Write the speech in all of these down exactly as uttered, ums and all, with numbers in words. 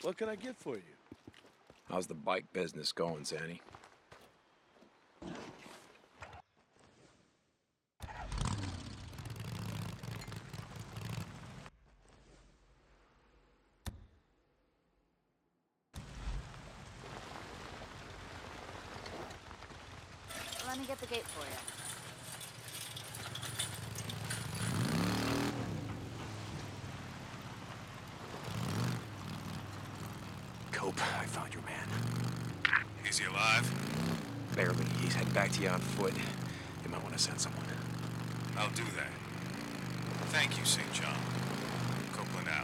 What can I get for you? How's the bike business going, Zanny? Let me get the gate for you. Cope, I found your man. Is he alive? Barely. He's heading back to you on foot. You might want to send someone. I'll do that. Thank you, Saint John. Copeland out.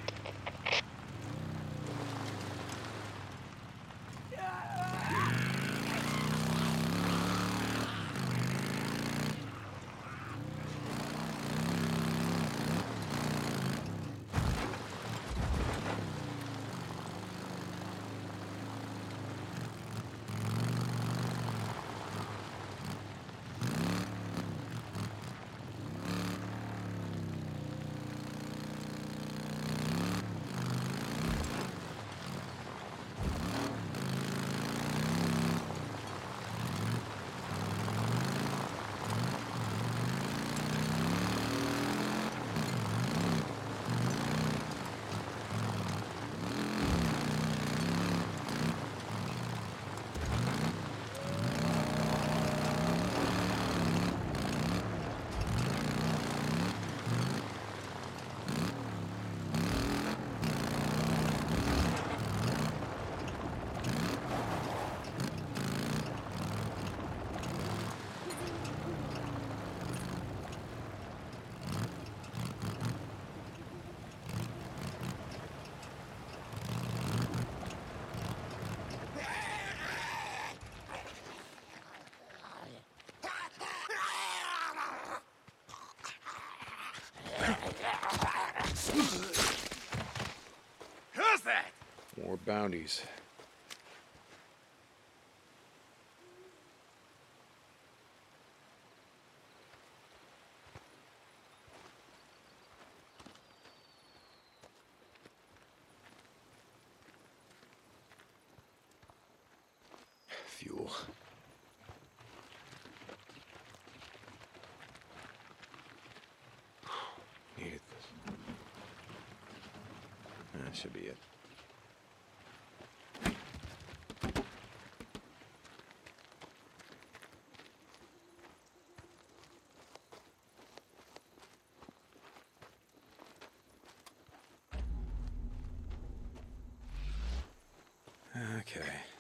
How's that? More bounties. Fuel. Needed this. That should be it. Okay.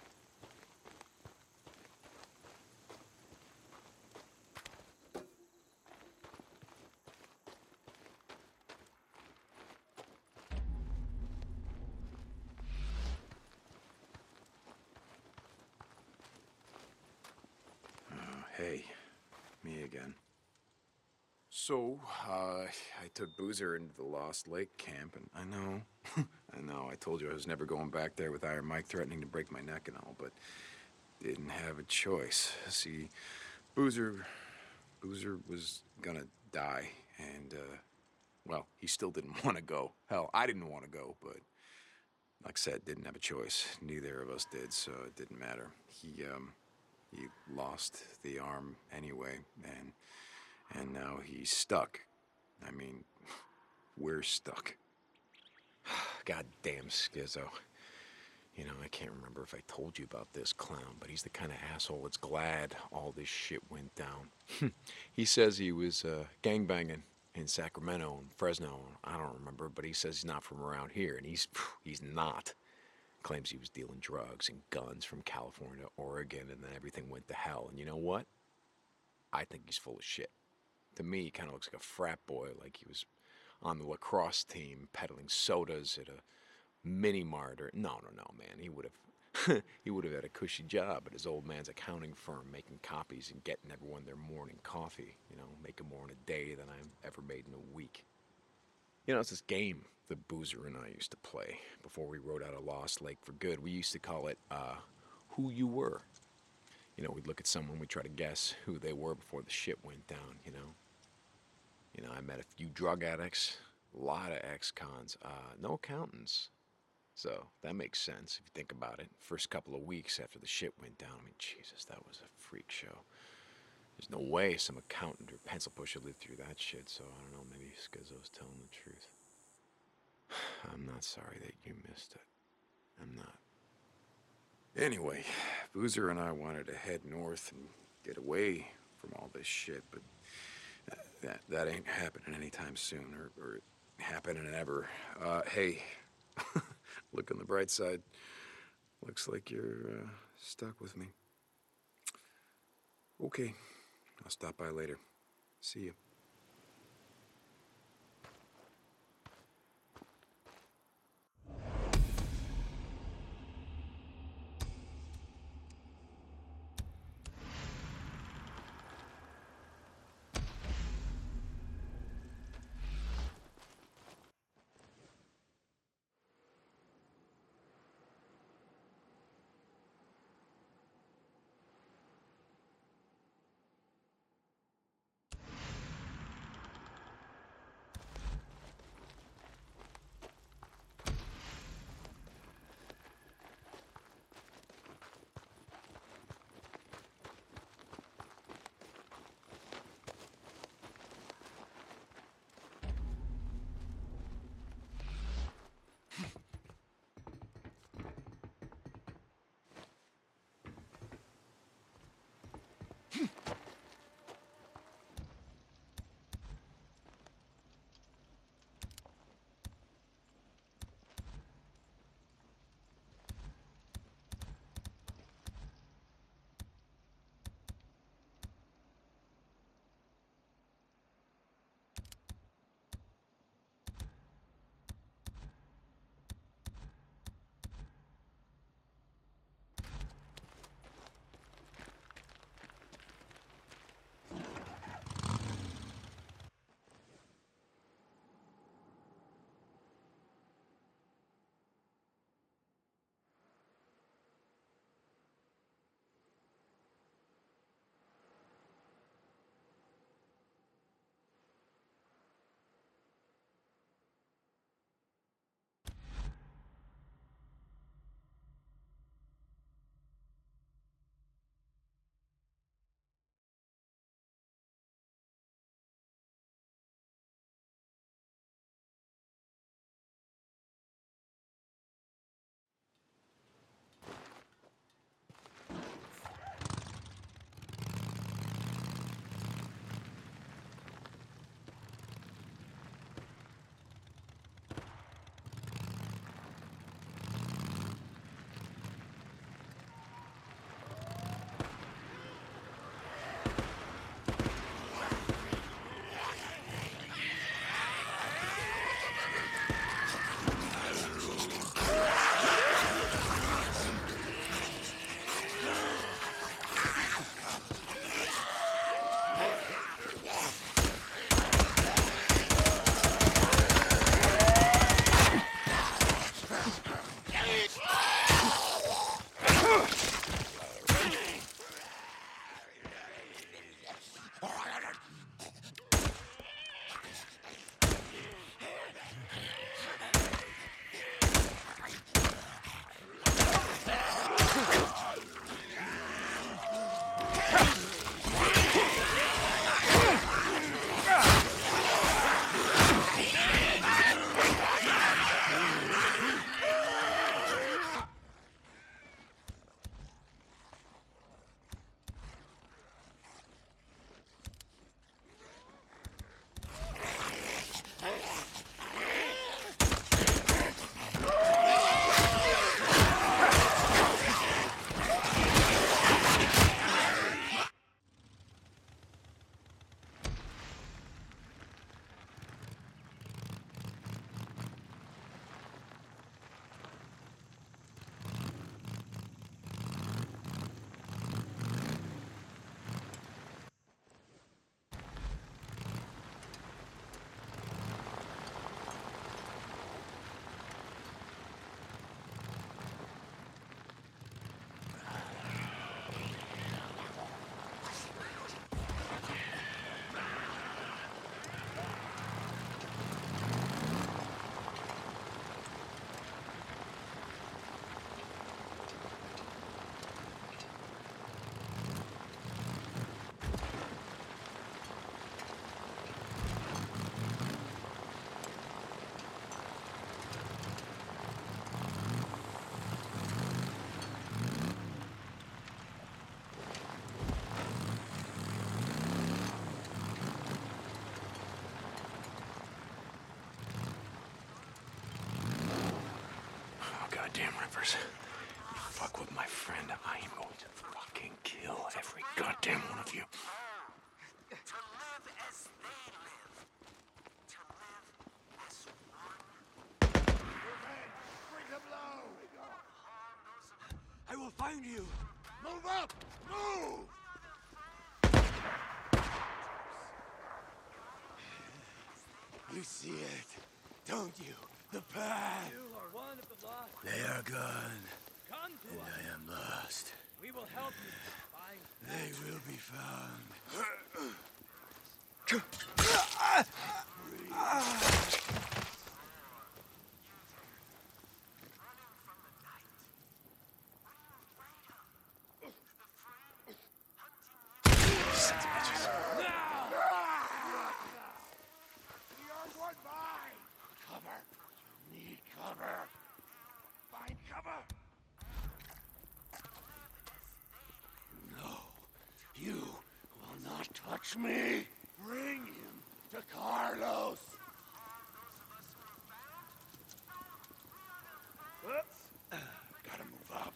Oh, hey. Me again. So, uh, I took Boozer into the Lost Lake camp, and I know, I know, I told you I was never going back there with Iron Mike threatening to break my neck and all, but didn't have a choice. See, Boozer, Boozer was gonna die, and, uh, well, he still didn't want to go. Hell, I didn't want to go, but like I said, didn't have a choice. Neither of us did, so it didn't matter. He, um, he lost the arm anyway, and... And now he's stuck. I mean, we're stuck. Goddamn schizo. You know, I can't remember if I told you about this clown, but he's the kind of asshole that's glad all this shit went down. He says he was uh, gangbanging in Sacramento and Fresno. I don't remember, but he says he's not from around here, and he's he's not. Claims he was dealing drugs and guns from California to Oregon, and then everything went to hell. And you know what? I think he's full of shit. To me, he kind of looks like a frat boy, like he was on the lacrosse team peddling sodas at a mini-mart or... No, no, no, man. He would have he would have had a cushy job at his old man's accounting firm, making copies and getting everyone their morning coffee. You know, making more in a day than I ever made in a week. You know, it's this game that Boozer and I used to play before we rode out of Lost Lake for good. We used to call it, uh, Who You Were. You know, we'd look at someone, we'd try to guess who they were before the shit went down, you know? You know, I met a few drug addicts, a lot of ex-cons, uh, no accountants. So that makes sense if you think about it. First couple of weeks after the shit went down, I mean, Jesus, that was a freak show. There's no way some accountant or pencil pusher lived through that shit, so I don't know, maybe Skizzo's telling the truth. I'm not sorry that you missed it. I'm not. Anyway, Boozer and I wanted to head north and get away from all this shit, but that that ain't happening anytime soon, or, or happening ever. Uh, hey, look on the bright side. Looks like you're uh, stuck with me. Okay, I'll stop by later. See you. goddamn rippers. You fuck with my friend, I am going to fucking kill every goddamn one of you. To live as they live. To live as one. Bring him low! I will find you. Move up! Move! You see it, don't you? The path. You are one of the lost. They are gone, Come to and us. I am lost. We will help you find. They will be found. We are one by! Cover! You need cover! Find cover! No, you will not touch me! Bring him to Carlos! Whoops! Gotta move up.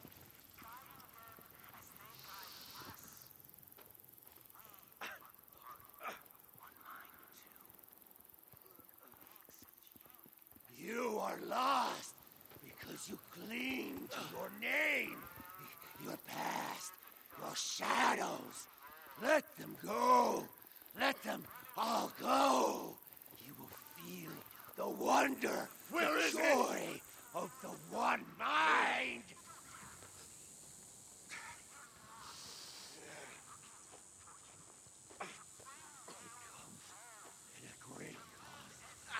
You are lost because you cling to your name, your past, your shadows. Let them go. Let them all go. You will feel the wonder, Where the is joy it? of the one mind. It comes at a great cost.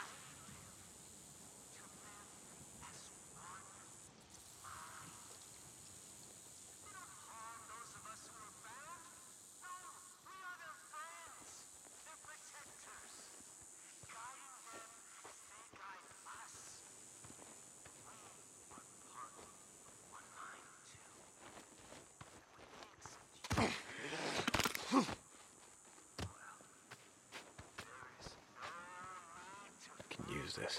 I can use this.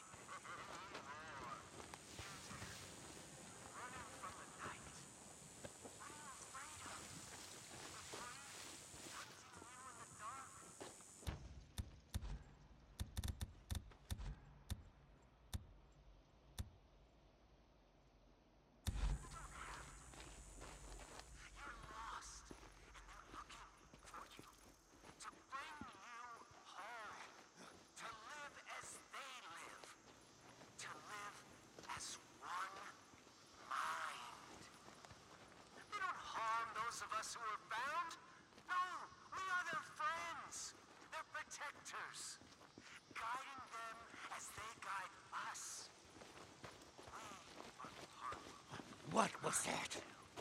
Who are bound? No, we are their friends, their protectors, guiding them as they guide us. We are part of them. What was that?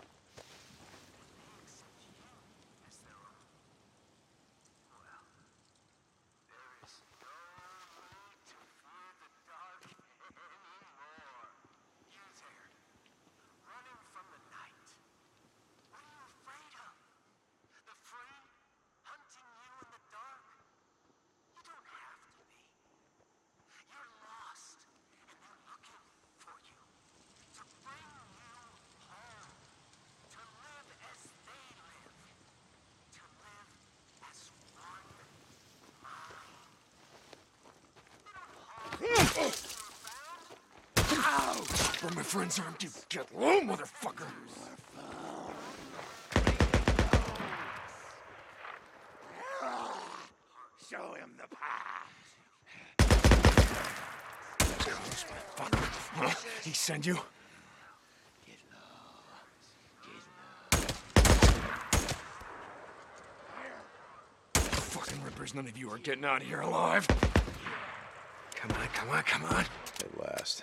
They accept you as their own. Well, there is no need to fear the dark anymore. You there, running from the night. What are you afraid of? The free, hunting you in the dark? You don't have to be. You're lost, and they're looking for you. To bring you home. To live as they live. To live as one mind. They don't harm those who are bound. Where my friends aren't, you get low, motherfucker! Show him the path. Carlos, motherfucker. Huh? He send you? Get low. Get low. Fucking rippers, none of you are getting out of here alive. Come on, come on, come on. At last.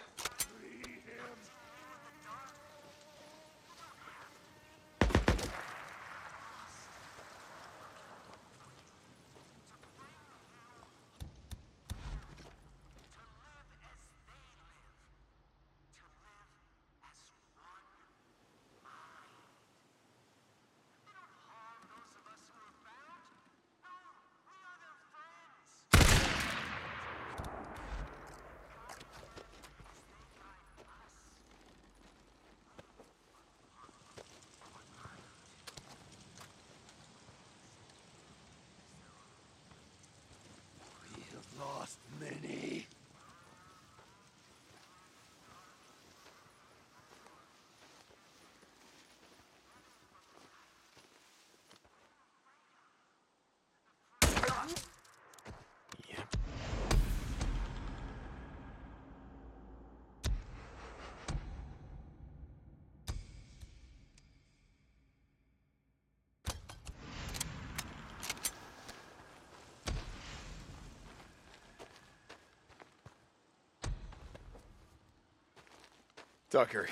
Tucker.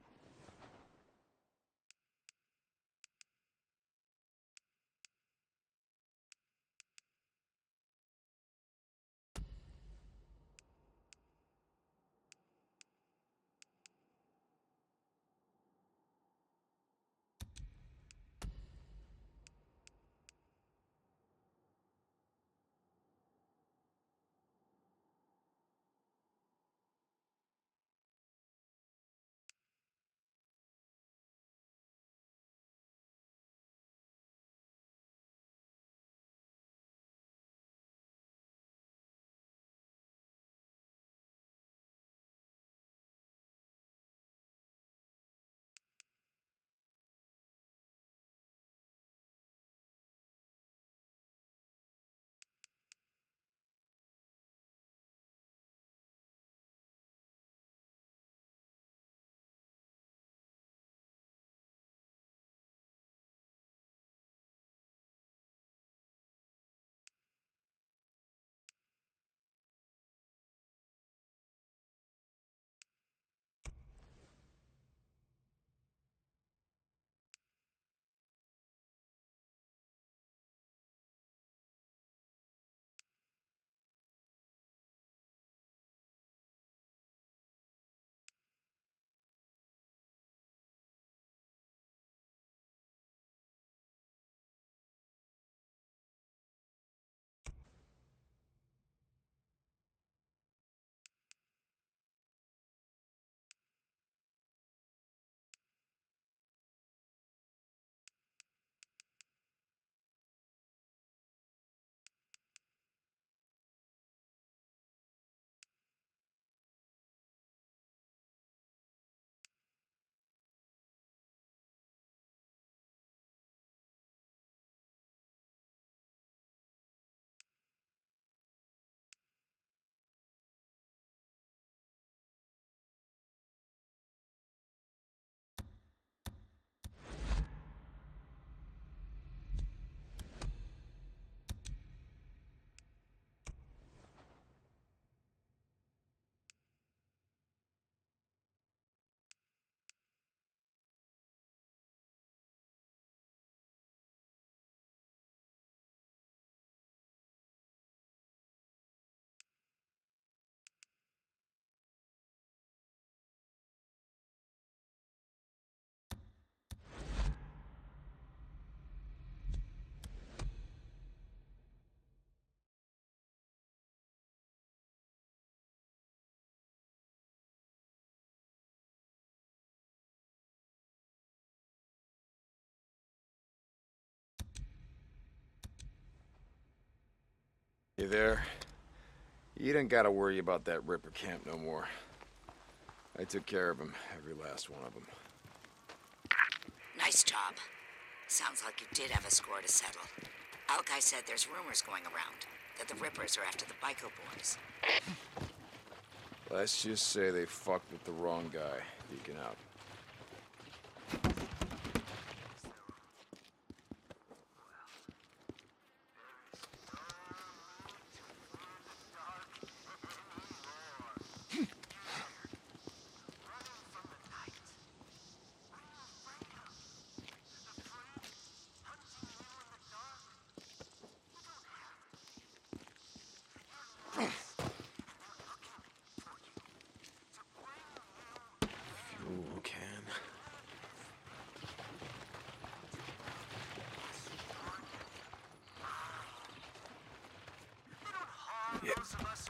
You there? You don't gotta worry about that Ripper camp no more. I took care of him, every last one of them. Nice job. Sounds like you did have a score to settle. Alki said there's rumors going around that the Rippers are after the Bico boys. Let's just say they fucked with the wrong guy. Deacon out. Fuel can. Those of us